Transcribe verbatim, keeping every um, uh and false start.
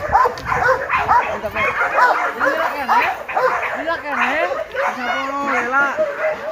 Mantap, Pak. Ini lah kene. Ini lah kene. Sapono ya lah.